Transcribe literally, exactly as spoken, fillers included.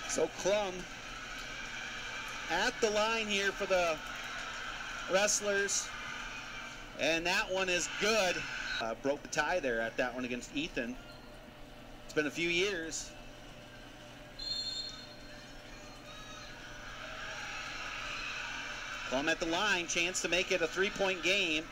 So Klumb at the line here for the Rustlers, and that one is good. Uh, broke the tie there at that one against Ethan. It's been a few years. Klumb at the line, chance to make it a three-point game.